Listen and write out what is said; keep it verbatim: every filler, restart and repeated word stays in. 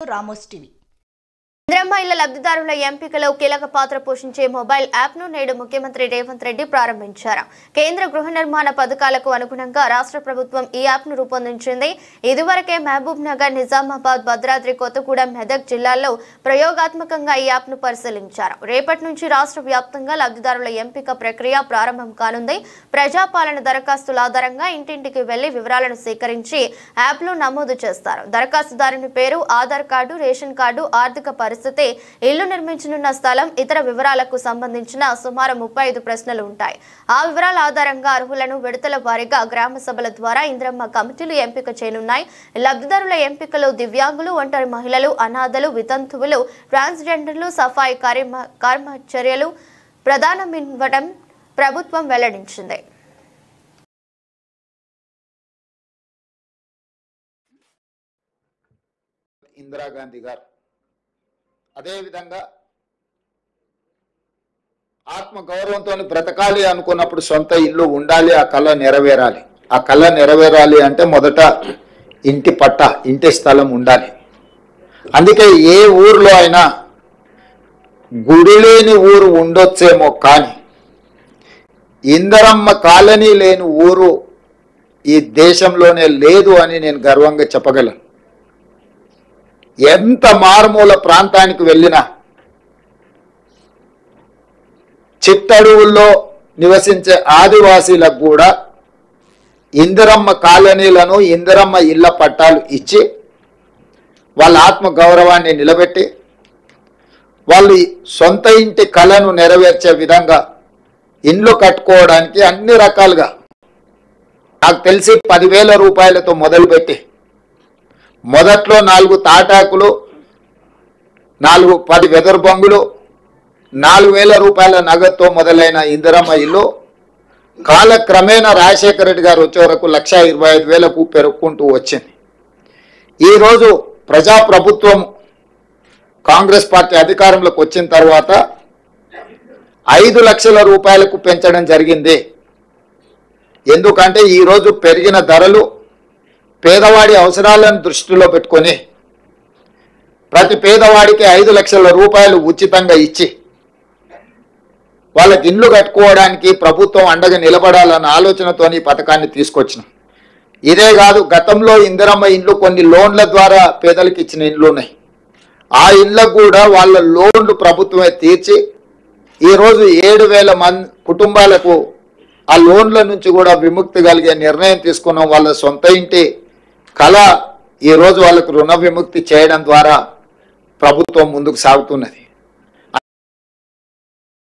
Ramos TV Indiramma ఇళ్ల లబ్ధిదారుల ఎంపికలో కీలక పాత్ర పోషించే మొబైల్ యాప్ ను నేడు ముఖ్యమంత్రి రేవంత్ రెడ్డి ప్రారంభించారు. కేంద్ర గృహ నిర్మాణ పథకాలకు అనుగుణంగా రాష్ట్ర ప్రభుత్వం ఈ యాప్ ను రూపొందించింది. ఇదివరకే మహబూబ్ నగర్, నిజామాబాద్, భద్రాద్రి కొత్తగూడెం, మెదక్ జిల్లాల్లో ప్రయోగాత్మకంగా ఈ యాప్ ను పరిశీలించారు. రేపటి నుంచి రాష్ట్ర వ్యాప్తంగా లబ్ధిదారుల ఎంపిక ప్రక్రియ ప్రారంభం కానుంది. ప్రజాపాలన దరఖాస్తుల ఆధారంగా ఇంటింటికి వెళ్లి వివరాలను సేకరించి యాప్ లో నమోదు చేస్తారు. దరఖాస్తుదారుని పేరు, ఆధార్ కార్డు, రేషన్ కార్డు, ఆర్థిక పరిస్థితి, ఇల్లు నిర్మించనున్న స్థలం, ఇతర వివరాలకు సంబంధించిన సుమారు ముప్పై ఐదు ప్రశ్నలు ఉంటాయి. ఆ వివరాల ఆధారంగా అర్హులను విడతల వారీగా గ్రామ సభల ద్వారా ఇందిరమ్మ కమిటీలు ఎంపిక చేయనున్నాయి. లబ్ధిదారుల ఎంపికలో దివ్యాంగులు, ఒంటరి మహిళలు, అనాథలు, వితంతువులు, ట్రాన్స్జెండర్లు, సఫాయి కర్మచర్యలు ప్రధానమివ్వడం ప్రభుత్వం వెల్లడించింది. ఇందిరాగాంధీ గారు అదేవిధంగా ఆత్మ గౌరవంతో బ్రతకాలి అనుకున్నప్పుడు సొంత ఇల్లు ఉండాలి, ఆ కళ నెరవేరాలి. ఆ కళ నెరవేరాలి అంటే మొదట ఇంటి పట్ట, ఇంటి స్థలం ఉండాలి. అందుకే ఏ ఊర్లో అయినా గుడి లేని ఊరు ఉండొచ్చేమో, కానీ ఇందిరమ్మ కాలనీ లేని ఊరు ఈ దేశంలోనే లేదు అని నేను గర్వంగా చెప్పగలను. ఎంత మారుమూల ప్రాంతానికి వెళ్ళినా చిత్తడువుల్లో నివసించే ఆదివాసీలకు కూడా ఇందిరమ్మ కాలనీలను, ఇందిరమ్మ ఇళ్ల పట్టాలు ఇచ్చి వాళ్ళ ఆత్మ గౌరవాన్ని నిలబెట్టి వాళ్ళు సొంత ఇంటి కళను నెరవేర్చే విధంగా ఇండ్లు కట్టుకోవడానికి అన్ని రకాలుగా, నాకు తెలిసి పదివేల రూపాయలతో మొదలుపెట్టి మొదట్లో నాలుగు తాటాకులు, నాలుగు పది వెదర్ బొంగులు, నాలుగు వేల రూపాయల నగదుతో మొదలైన ఇందిరమ్మ ఇల్లు కాలక్రమేణా రాజశేఖర రెడ్డి గారు వచ్చే వరకు లక్ష ఇరవై ఐదు వేలకు పెరుగుకుంటూ వచ్చింది. ఈరోజు ప్రజాప్రభుత్వం కాంగ్రెస్ పార్టీ అధికారంలోకి వచ్చిన తర్వాత ఐదు లక్షల రూపాయలకు పెంచడం జరిగింది. ఎందుకంటే ఈరోజు పెరిగిన ధరలు పేదవాడి అవసరాలను దృష్టిలో పెట్టుకొని ప్రతి పేదవాడికి ఐదు లక్షల రూపాయలు ఉచితంగా ఇచ్చి వాళ్ళకి ఇండ్లు కట్టుకోవడానికి ప్రభుత్వం అండగా నిలబడాలన్న ఆలోచనతో ఈ పథకాన్ని తీసుకొచ్చినాం. ఇదే కాదు, గతంలో ఇందిరమ్మ ఇండ్లు కొన్ని లోన్ల ద్వారా పేదలకు ఇచ్చిన ఇండ్లు ఉన్నాయి. ఆ ఇండ్లకు కూడా వాళ్ళ లోన్లు ప్రభుత్వమే తీర్చి ఈరోజు ఏడు వేల మంది కుటుంబాలకు ఆ లోన్ల నుంచి కూడా విముక్తి కలిగే నిర్ణయం తీసుకున్నాం. వాళ్ళ సొంత ఇంటి కళ ఈరోజు వాళ్ళకు రుణ విముక్తి చేయడం ద్వారా ప్రభుత్వం ముందుకు సాగుతున్నది.